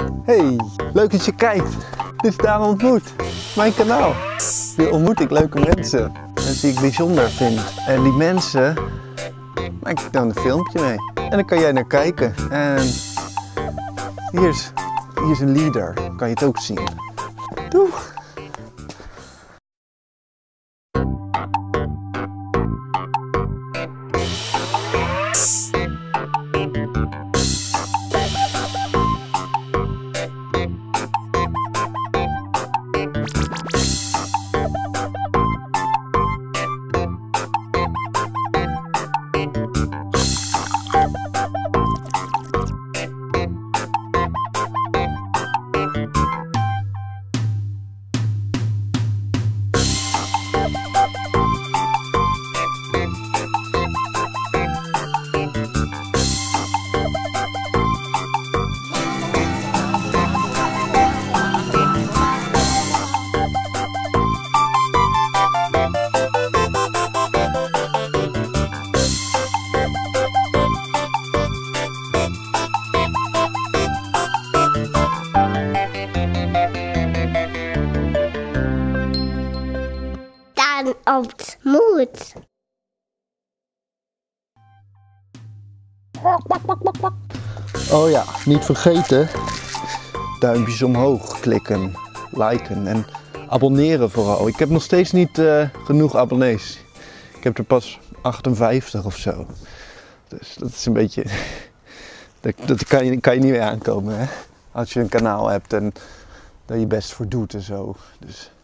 Hey, leuk dat je kijkt. Dit is Daan Ontmoet, mijn kanaal. Hier ontmoet ik leuke mensen. Mensen die ik bijzonder vind. En die mensen maak ik dan een filmpje mee. En dan kan jij naar kijken. En hier is een leader. Kan je het ook zien. Doeg! Daan Ontmoet. Oh ja, niet vergeten. Duimpjes omhoog klikken, liken en abonneren vooral. Ik heb nog steeds niet genoeg abonnees. Ik heb er pas 58 of zo. Dus dat is een beetje... Dat kan je niet meer aankomen, hè? Als je een kanaal hebt en daar je best voor doet en zo. Dus